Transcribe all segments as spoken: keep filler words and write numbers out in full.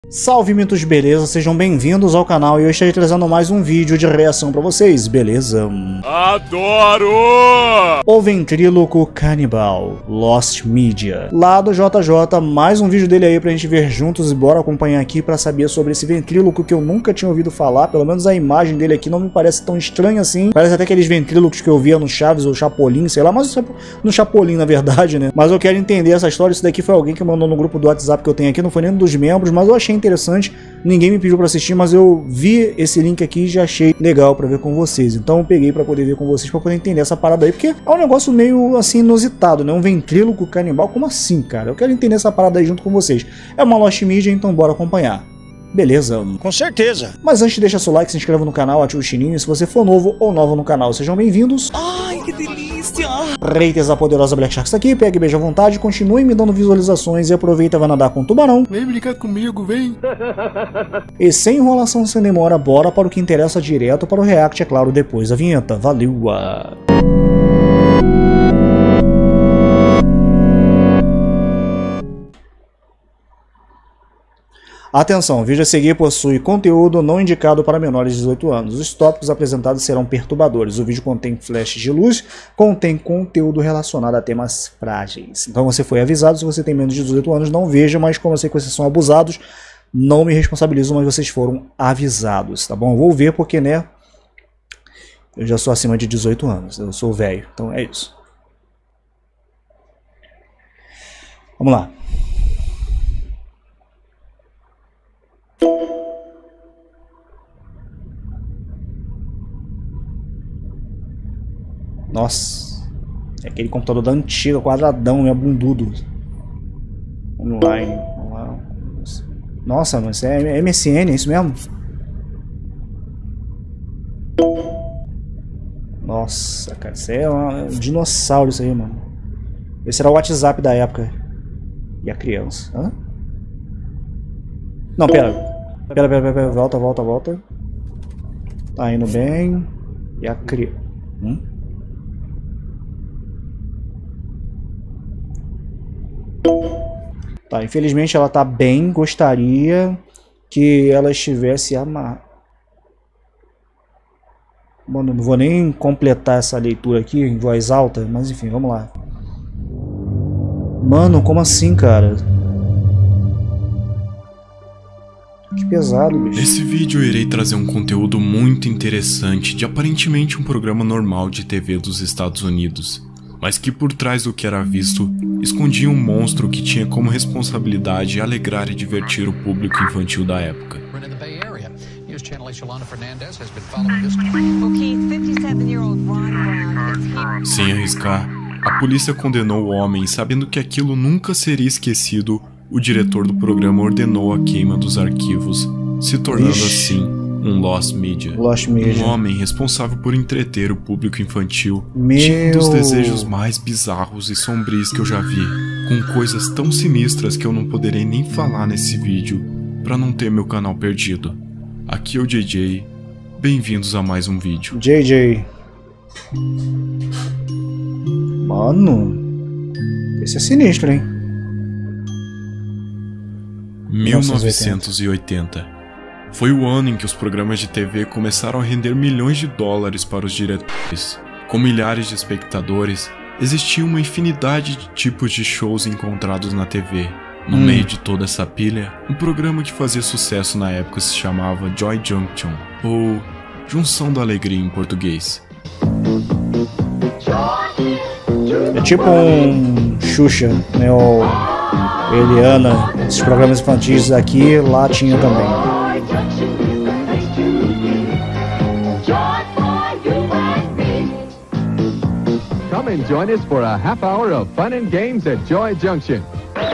Salve mitos, beleza? Sejam bem-vindos ao canal e eu estarei trazendo mais um vídeo de reação pra vocês, beleza? Adoro! O Ventríloco Canibal, Lost Media. Lá do J J, mais um vídeo dele aí pra gente ver juntos e bora acompanhar aqui pra saber sobre esse ventríloco que eu nunca tinha ouvido falar, pelo menos a imagem dele aqui não me parece tão estranha assim. Parece até aqueles ventrílocos que eu via no Chaves ou Chapolin, sei lá, mas no Chapolin na verdade, né? Mas eu quero entender essa história, isso daqui foi alguém que mandou no grupo do WhatsApp que eu tenho aqui, não foi nenhum dos membros, mas eu achei interessante, ninguém me pediu pra assistir, mas eu vi esse link aqui e já achei legal pra ver com vocês, então eu peguei pra poder ver com vocês, pra poder entender essa parada aí, porque é um negócio meio assim inusitado, né? Um ventríloco canibal, como assim, cara? Eu quero entender essa parada aí junto com vocês. É uma Lost Media, então bora acompanhar. Beleza? Com certeza. Mas antes, deixa seu like, se inscreva no canal, ative o sininho. Se você for novo ou nova no canal, sejam bem-vindos. Ai, que delícia! Reiters, a poderosa Black Sharks aqui. Pegue e beija à vontade, continue me dando visualizações e aproveita e vai nadar com o tubarão. Vem brincar comigo, vem! E sem enrolação, sem demora, bora para o que interessa direto para o react, é claro, depois da vinheta. Valeu! -a. Atenção, o vídeo a seguir possui conteúdo não indicado para menores de dezoito anos. Os tópicos apresentados serão perturbadores. O vídeo contém flashes de luz, contém conteúdo relacionado a temas frágeis. Então você foi avisado, se você tem menos de dezoito anos não veja, mas como eu sei que vocês são abusados, não me responsabilizo, mas vocês foram avisados, tá bom? Eu vou ver porque, né, eu já sou acima de dezoito anos, eu sou velho, então é isso. Vamos lá. Nossa, é aquele computador da antiga, quadradão, é bundudo. Online, vamos lá. Nossa, mas é M S N, é isso mesmo? Nossa, cara, isso é um dinossauro isso aí, mano. Esse era o WhatsApp da época. E a criança, hã? Não, pera. Pera, pera, pera, pera, volta, volta, volta. Tá indo bem. E a criança. Hum? Tá, infelizmente ela tá bem, gostaria que ela estivesse amarrada. Mano, não vou nem completar essa leitura aqui em voz alta, mas enfim, vamos lá. Mano, como assim, cara? Que pesado, bicho. Nesse vídeo eu irei trazer um conteúdo muito interessante de aparentemente um programa normal de T V dos Estados Unidos, mas que por trás do que era visto, escondia um monstro que tinha como responsabilidade alegrar e divertir o público infantil da época. Sem arriscar, a polícia condenou o homem, sabendo que aquilo nunca seria esquecido. O diretor do programa ordenou a queima dos arquivos, se tornando Ixi. assim um Lost Media. Lost Media. Um homem responsável por entreter o público infantil. Meu... Tinha um dos desejos mais bizarros e sombrios que eu já vi, com coisas tão sinistras que eu não poderei nem falar nesse vídeo, pra não ter meu canal perdido. Aqui é o J J, bem-vindos a mais um vídeo. J J. Mano, esse é sinistro, hein? mil novecentos e oitenta. Foi o ano em que os programas de T V começaram a render milhões de dólares para os diretores. Com milhares de espectadores, existia uma infinidade de tipos de shows encontrados na T V. No hum. meio de toda essa pilha, um programa que fazia sucesso na época se chamava Joy Junction, ou Junção da Alegria em português. É tipo um Xuxa, né? Ou Eliana, esses programas infantis aqui, lá tinha também. Come and join us for a half hour of fun and games at Joy Junction.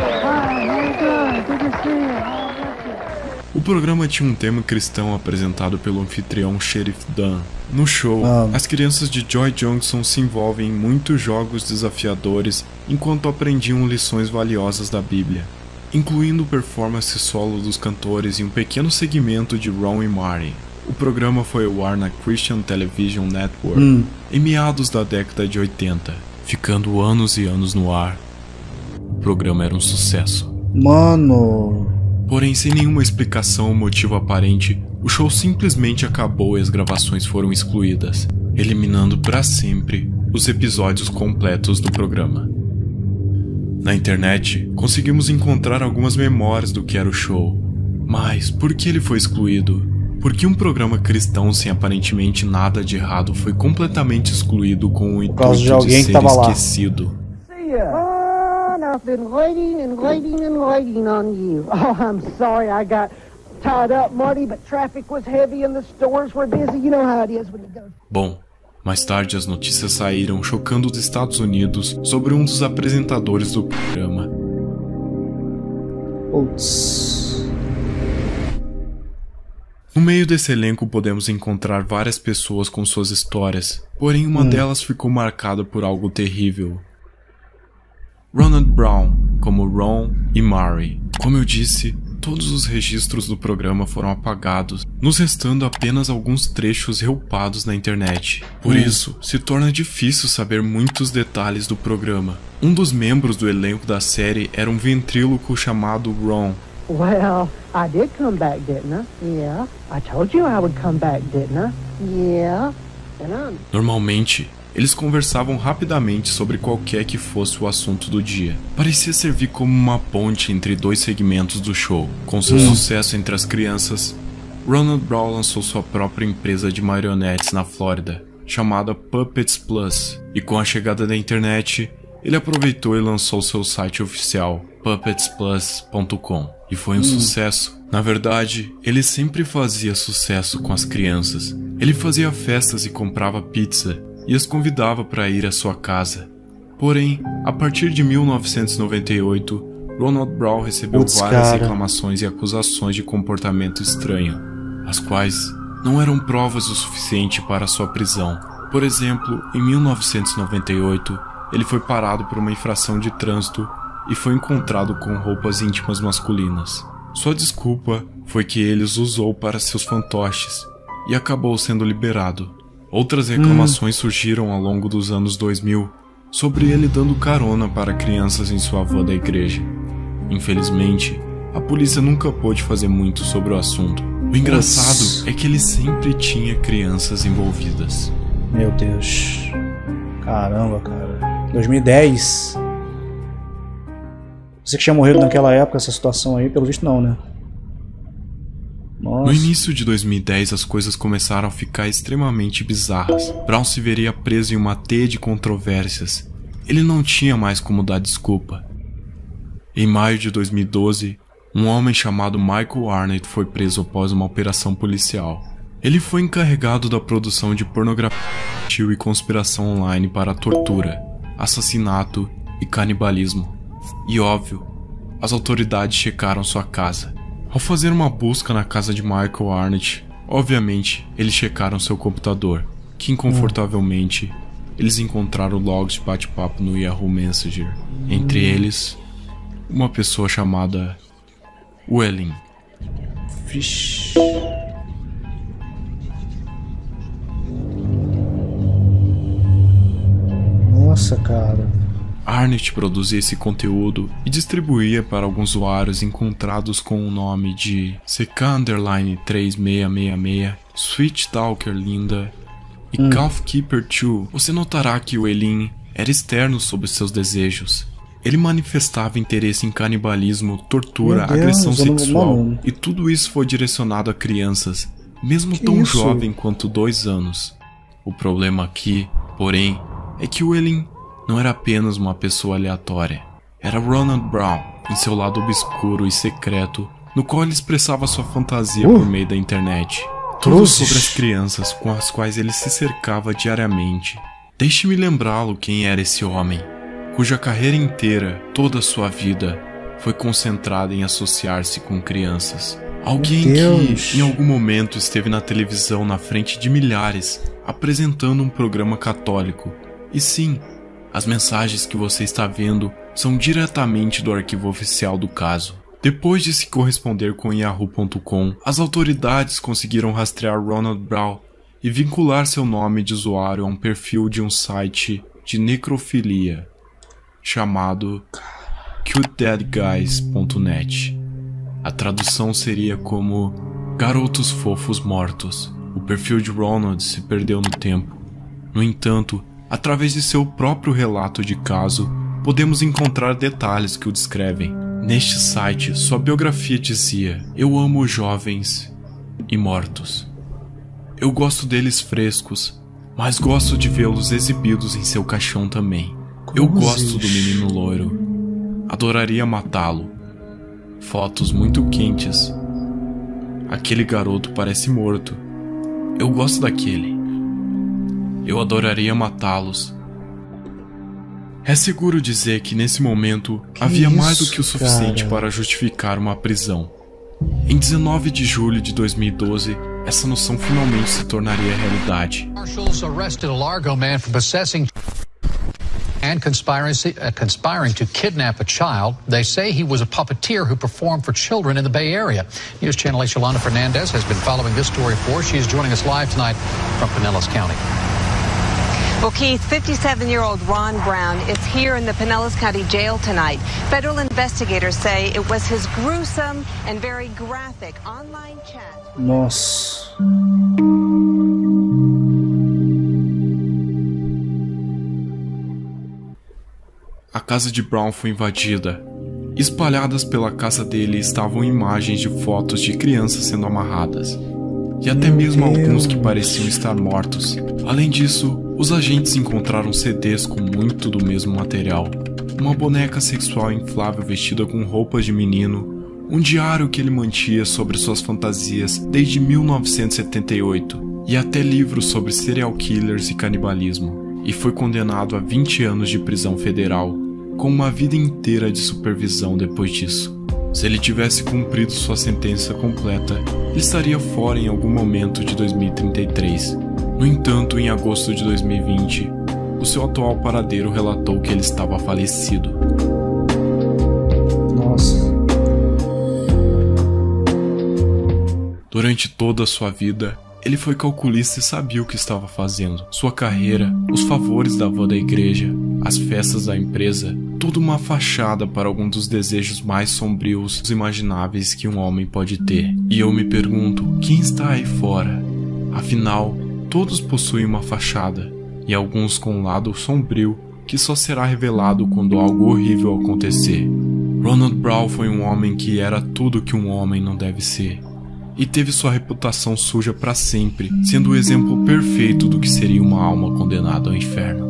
O programa tinha um tema cristão apresentado pelo anfitrião Sheriff Dan. No show, ah. as crianças de Joy Junction se envolvem em muitos jogos desafiadores enquanto aprendiam lições valiosas da Bíblia, incluindo performance solo dos cantores e um pequeno segmento de Ron e Marty. O programa foi ao ar na Christian Television Network hum. em meados da década de oitenta, ficando anos e anos no ar. O programa era um sucesso. Mano, Porém, sem nenhuma explicação ou motivo aparente, o show simplesmente acabou e as gravações foram excluídas, eliminando para sempre os episódios completos do programa. Na internet, conseguimos encontrar algumas memórias do que era o show. Mas por que ele foi excluído? Por que um programa cristão sem aparentemente nada de errado foi completamente excluído com o intuito de, de ser esquecido? I've been waiting and waiting and waiting on you. Oh, I'm sorry I got tied up, Marty, but traffic was heavy and the stores were busy. You know how it is when you go. Bom, mais tarde as notícias saíram chocando os Estados Unidos sobre um dos apresentadores do programa. Ups. No meio desse elenco podemos encontrar várias pessoas com suas histórias, porém uma hum. delas ficou marcada por algo terrível. Ronald Brown, como Ron e Mary. Como eu disse, todos os registros do programa foram apagados, nos restando apenas alguns trechos reupados na internet. Por hum. isso, se torna difícil saber muitos detalhes do programa. Um dos membros do elenco da série era um ventríloco chamado Ron. Well, I did come back, didn't I? Yeah. I told you I would come back, didn't I? Yeah. And I'm... Normalmente, eles conversavam rapidamente sobre qualquer que fosse o assunto do dia. Parecia servir como uma ponte entre dois segmentos do show. Com seu hum. sucesso entre as crianças, Ronald Brown lançou sua própria empresa de marionetes na Flórida, chamada Puppets Plus, e com a chegada da internet, ele aproveitou e lançou seu site oficial, puppets plus ponto com, e foi um hum. sucesso. Na verdade, ele sempre fazia sucesso com as crianças. Ele fazia festas e comprava pizza, e as convidava para ir à sua casa. Porém, a partir de mil novecentos e noventa e oito, Ronald Brown recebeu Puts, várias cara. reclamações e acusações de comportamento estranho, as quais não eram provas o suficiente para sua prisão. Por exemplo, em mil novecentos e noventa e oito, ele foi parado por uma infração de trânsito e foi encontrado com roupas íntimas masculinas. Sua desculpa foi que ele os usou para seus fantoches e acabou sendo liberado. Outras reclamações hum. surgiram ao longo dos anos dois mil sobre ele dando carona para crianças em sua van da igreja. Infelizmente, a polícia nunca pôde fazer muito sobre o assunto. O engraçado Nossa. é que ele sempre tinha crianças envolvidas. Meu Deus. Caramba, cara. dois mil e dez. Você que tinha morrido naquela época, essa situação aí, pelo visto não, né? Nossa. No início de dois mil e dez, as coisas começaram a ficar extremamente bizarras. Brown se veria preso em uma teia de controvérsias. Ele não tinha mais como dar desculpa. Em maio de dois mil e doze, um homem chamado Michael Arnett foi preso após uma operação policial. Ele foi encarregado da produção de pornografia e conspiração online para tortura, assassinato e canibalismo. E óbvio, as autoridades checaram sua casa. Ao fazer uma busca na casa de Michael Arnett, obviamente, eles checaram seu computador, que inconfortavelmente, eles encontraram logs de bate-papo no Yahoo Messenger. Entre eles, uma pessoa chamada Welling. Vixe. Nossa, cara. Arnett produzia esse conteúdo e distribuía para alguns usuários encontrados com o nome de C K três seis seis seis, Sweet Talker Linda e hum. Calfkeeper dois. Você notará que o Elin era externo sobre seus desejos. Ele manifestava interesse em canibalismo, tortura, Deus, agressão sexual, e tudo isso foi direcionado a crianças, mesmo que tão isso? jovem quanto dois anos. O problema aqui, porém, é que o Elin não era apenas uma pessoa aleatória. Era Ronald Brown, em seu lado obscuro e secreto, no qual ele expressava sua fantasia uh. por meio da internet. Tudo sobre as crianças com as quais ele se cercava diariamente. Deixe-me lembrá-lo quem era esse homem, cuja carreira inteira, toda a sua vida, foi concentrada em associar-se com crianças. Alguém que, em algum momento, esteve na televisão na frente de milhares, apresentando um programa católico. E sim, as mensagens que você está vendo são diretamente do arquivo oficial do caso. Depois de se corresponder com Yahoo ponto com, as autoridades conseguiram rastrear Ronald Brown e vincular seu nome de usuário a um perfil de um site de necrofilia chamado cute dead guys ponto net. A tradução seria como Garotos Fofos Mortos. O perfil de Ronald se perdeu no tempo. No entanto, através de seu próprio relato de caso, podemos encontrar detalhes que o descrevem. Neste site, sua biografia dizia: eu amo os jovens e mortos. Eu gosto deles frescos, mas gosto de vê-los exibidos em seu caixão também. Eu gosto do menino loiro. Adoraria matá-lo. Fotos muito quentes. Aquele garoto parece morto. Eu gosto daquele. Eu adoraria matá-los. É seguro dizer que nesse momento que havia isso, mais do que o suficiente cara? para justificar uma prisão. Em dezenove de julho de dois mil e doze, essa noção finalmente se tornaria realidade. Marshals arrested a Largo man for possessing and conspiracy, uh, conspiring to kidnap a child. They say he was a puppeteer who performed for children in the Bay Area. News Channel eight's Yolanda Fernandez has been following this story for us. She is joining us live tonight from Pinellas County. Well, Keith, fifty-seven-year-old Ron Brown is here in the Pinellas County Jail tonight. Federal investigators say it was his gruesome and very graphic online chat. Nossa. A casa de Brown foi invadida. Espalhadas pela casa dele estavam imagens de fotos de crianças sendo amarradas. E até mesmo alguns que pareciam estar mortos. Além disso, os agentes encontraram C Ds com muito do mesmo material. Uma boneca sexual inflável vestida com roupas de menino. Um diário que ele mantinha sobre suas fantasias desde mil novecentos e setenta e oito. E até livros sobre serial killers e canibalismo. E foi condenado a vinte anos de prisão federal, com uma vida inteira de supervisão depois disso. Se ele tivesse cumprido sua sentença completa, ele estaria fora em algum momento de dois mil e trinta e três. No entanto, em agosto de dois mil e vinte, o seu atual paradeiro relatou que ele estava falecido. Nossa. Durante toda a sua vida, ele foi calculista e sabia o que estava fazendo. Sua carreira, os favores da avó da igreja, as festas da empresa, tudo uma fachada para algum dos desejos mais sombrios imagináveis que um homem pode ter. E eu me pergunto, quem está aí fora? Afinal, todos possuem uma fachada, e alguns com um lado sombrio que só será revelado quando algo horrível acontecer. Ronald Brown foi um homem que era tudo que um homem não deve ser. E teve sua reputação suja para sempre, sendo o exemplo perfeito do que seria uma alma condenada ao inferno.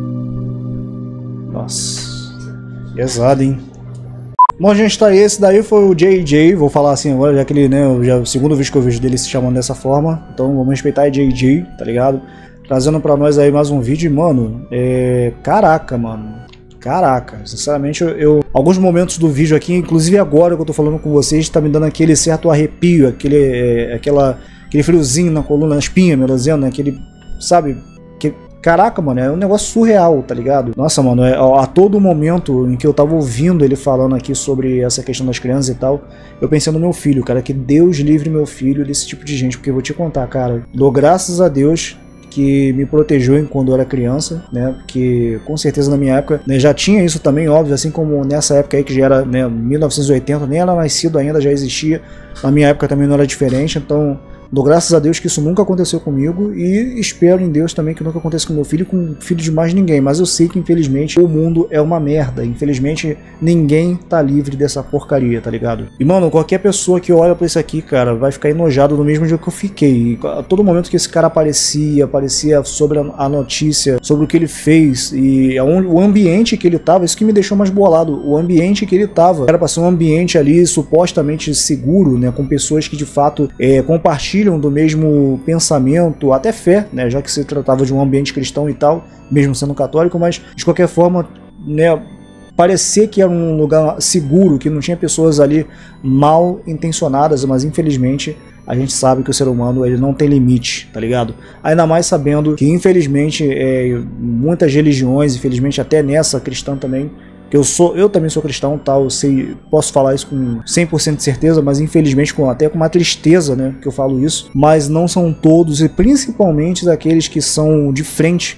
Nossa. Pesado, hein? Bom, gente, tá aí. Esse daí foi o J J. Vou falar assim agora, já que ele, né, já, o segundo vídeo que eu vejo dele se chamando dessa forma. Então vamos respeitar J J, tá ligado? Trazendo pra nós aí mais um vídeo. E, mano, é... Caraca, mano. Caraca, sinceramente, eu, eu... Alguns momentos do vídeo aqui, inclusive agora que eu tô falando com vocês, tá me dando aquele certo arrepio, aquele, é, aquela, aquele friozinho na coluna, na espinha, melhor dizendo, aquele, sabe... Que, caraca, mano, é um negócio surreal, tá ligado? Nossa, mano, é, a todo momento em que eu tava ouvindo ele falando aqui sobre essa questão das crianças e tal, eu pensei no meu filho, cara, que Deus livre meu filho desse tipo de gente, porque eu vou te contar, cara, dou graças a Deus que me protegeu quando eu era criança, né, porque com certeza na minha época, né, já tinha isso também, óbvio, assim como nessa época aí que já era, né, mil novecentos e oitenta, nem era nascido ainda, já existia, na minha época também não era diferente, então dou graças a Deus que isso nunca aconteceu comigo e espero em Deus também que nunca aconteça com meu filho e com o filho de mais ninguém, mas eu sei que infelizmente o mundo é uma merda, infelizmente ninguém tá livre dessa porcaria, tá ligado? E mano, qualquer pessoa que olha pra isso aqui, cara, vai ficar enojado no mesmo dia que eu fiquei. A todo momento que esse cara aparecia, aparecia sobre a notícia, sobre o que ele fez e o ambiente que ele tava, isso que me deixou mais bolado, o ambiente que ele tava, era pra ser um ambiente ali supostamente seguro, né, com pessoas que de fato é, compartilham do mesmo pensamento, até fé, né, já que se tratava de um ambiente cristão e tal, mesmo sendo católico, mas de qualquer forma, né, parecia que era um lugar seguro, que não tinha pessoas ali mal intencionadas, mas infelizmente a gente sabe que o ser humano ele não tem limite, tá ligado? Ainda mais sabendo que infelizmente é, muitas religiões, infelizmente até nessa cristã também, Eu, sou, eu também sou cristão, tá? Eu sei, posso falar isso com cem por cento de certeza, mas infelizmente com, até com uma tristeza, né, que eu falo isso. Mas não são todos, e principalmente daqueles que são de frente,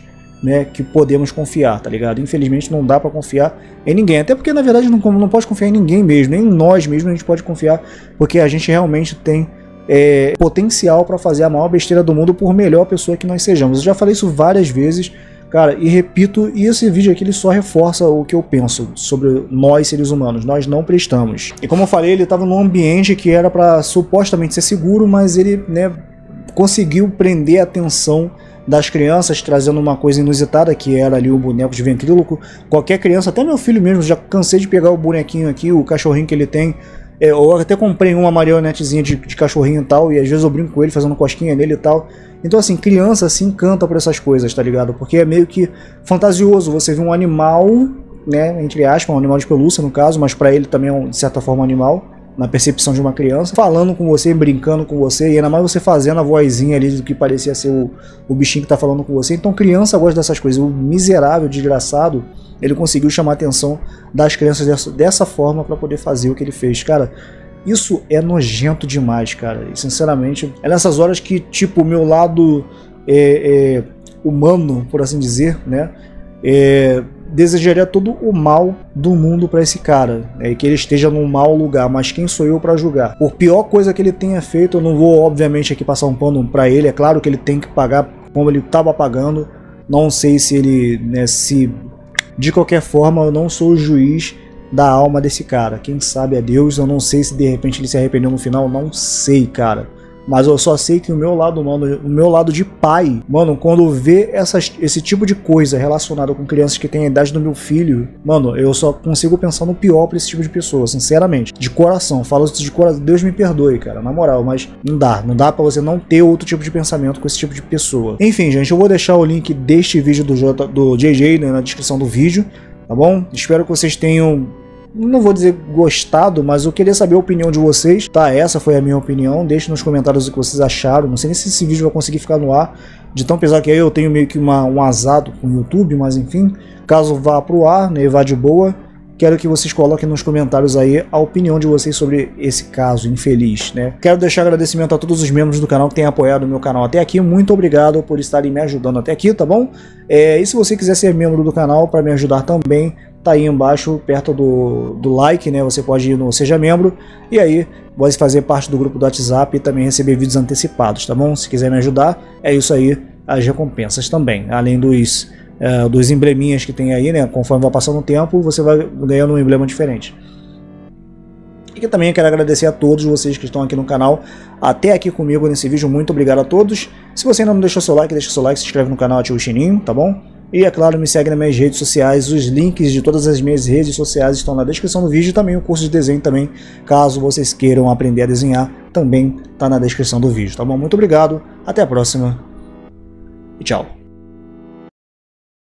né, que podemos confiar, tá ligado? Infelizmente não dá pra confiar em ninguém, até porque na verdade não, não pode confiar em ninguém mesmo, nem em nós mesmos a gente pode confiar, porque a gente realmente tem é, potencial pra fazer a maior besteira do mundo por melhor pessoa que nós sejamos. Eu já falei isso várias vezes, cara, e repito, e esse vídeo aqui ele só reforça o que eu penso sobre nós seres humanos, nós não prestamos. E como eu falei, ele estava num ambiente que era pra supostamente ser seguro, mas ele, né, conseguiu prender a atenção das crianças, trazendo uma coisa inusitada, que era ali o boneco de ventríloco. Qualquer criança, até meu filho mesmo, já cansei de pegar o bonequinho aqui, o cachorrinho que ele tem. É, eu até comprei uma marionetezinha de, de cachorrinho e tal, e às vezes eu brinco com ele, fazendo cosquinha nele e tal. Então assim, criança se encanta por essas coisas, tá ligado? Porque é meio que fantasioso você ver um animal, né, entre aspas, um animal de pelúcia no caso, mas pra ele também é um, de certa forma um animal, na percepção de uma criança, falando com você, brincando com você, e ainda mais você fazendo a vozinha ali do que parecia ser o, o bichinho que tá falando com você. Então criança gosta dessas coisas. O miserável, desgraçado, ele conseguiu chamar a atenção das crianças dessa, dessa forma para poder fazer o que ele fez. Cara, isso é nojento demais, cara. E sinceramente, é nessas horas que, tipo, o meu lado é, é, humano, por assim dizer, né, é, desejaria todo o mal do mundo para esse cara, né, que ele esteja num mau lugar, mas quem sou eu para julgar? Por pior coisa que ele tenha feito, eu não vou obviamente aqui passar um pano para ele, é claro que ele tem que pagar como ele estava pagando, não sei se ele, né, se de qualquer forma eu não sou o juiz da alma desse cara, quem sabe é Deus, eu não sei se de repente ele se arrependeu no final, não sei, cara. Mas eu só sei que o meu lado, mano, o meu lado de pai, mano, quando vê essas, esse tipo de coisa relacionada com crianças que têm a idade do meu filho, mano, eu só consigo pensar no pior pra esse tipo de pessoa, sinceramente. De coração, falo isso de coração, Deus me perdoe, cara, na moral, mas não dá, não dá pra você não ter outro tipo de pensamento com esse tipo de pessoa. Enfim, gente, eu vou deixar o link deste vídeo do, J, do J J, né, na descrição do vídeo, tá bom? Espero que vocês tenham... não vou dizer gostado, mas eu queria saber a opinião de vocês, tá? Essa foi a minha opinião, deixe nos comentários o que vocês acharam, não sei nem se esse vídeo vai conseguir ficar no ar, de tão pesado que é, eu tenho meio que uma, um azado com o YouTube, mas enfim, caso vá pro ar, né, vá de boa, quero que vocês coloquem nos comentários aí a opinião de vocês sobre esse caso infeliz, né? Quero deixar agradecimento a todos os membros do canal que têm apoiado o meu canal até aqui, muito obrigado por estarem me ajudando até aqui, tá bom? É, e se você quiser ser membro do canal para me ajudar também, tá aí embaixo, perto do, do like, né? Você pode ir no Seja Membro e aí vai fazer parte do grupo do WhatsApp e também receber vídeos antecipados, tá bom? Se quiser me ajudar, é isso aí, as recompensas também, além dos, uh, dos embleminhas que tem aí, né? Conforme vai passando o tempo, você vai ganhando um emblema diferente. E que também eu quero agradecer a todos vocês que estão aqui no canal, até aqui comigo nesse vídeo, muito obrigado a todos. Se você ainda não deixou seu like, deixa seu like, se inscreve no canal, ativa o sininho, tá bom? E é claro, me segue nas minhas redes sociais, os links de todas as minhas redes sociais estão na descrição do vídeo, e também o curso de desenho também, caso vocês queiram aprender a desenhar, também está na descrição do vídeo, tá bom? Muito obrigado, até a próxima e tchau!